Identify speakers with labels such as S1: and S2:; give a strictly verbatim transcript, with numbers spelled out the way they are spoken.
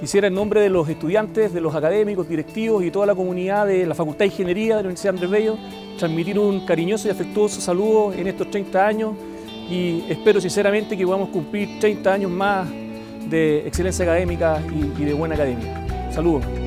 S1: quisiera en nombre de los estudiantes, de los académicos, directivos y toda la comunidad de la Facultad de Ingeniería de la Universidad Andrés Bello transmitir un cariñoso y afectuoso saludo en estos treinta años y espero sinceramente que podamos cumplir treinta años más de excelencia académica y, y de buena academia. Saludos.